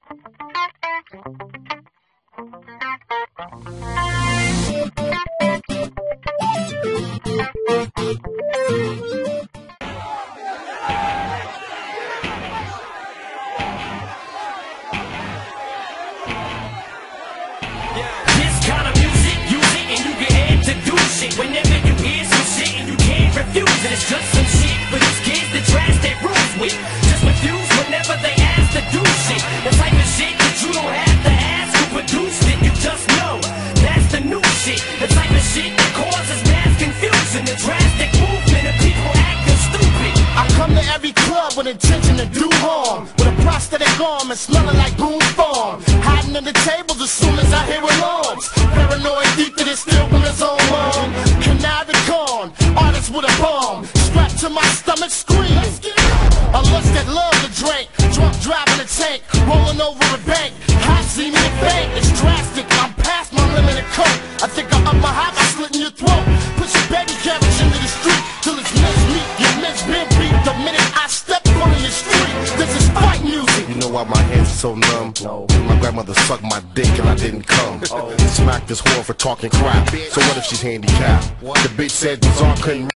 Whenever you hear some shit and you can't refuse it, it's just some shit for these kids that trash their rules with. Just refuse whenever they ask to do shit. The type of shit that you don't have to ask who produced it. You just know that's the new shit. The type of shit that causes mass confusion. The drastic movement of people acting stupid. I come to every club with intention to do harm, with a prosthetic arm and smelling like Boone's Farm. Hiding under tables as soon as I hear alarms. Paranoid deep that it's still from his own mom. Conniving con, artist with a bomb, strapped to my stomach screaming. A lust that love to drink, drunk driving a tank, rolling over a bank. Hot see me in bank, it's drastic. I'm past my limit of coke. I think I'm up my high by slitting your throat. Put your baby carriage into the street till it's mincemeat. Your mince been beat the minute I step on your street. This is fight music. You know why my hands are so numb? No. My grandmother sucked my dick and I didn't come. Smacked this whore for talking crap. So what if she's handicapped? The bitch said Bizarre couldn't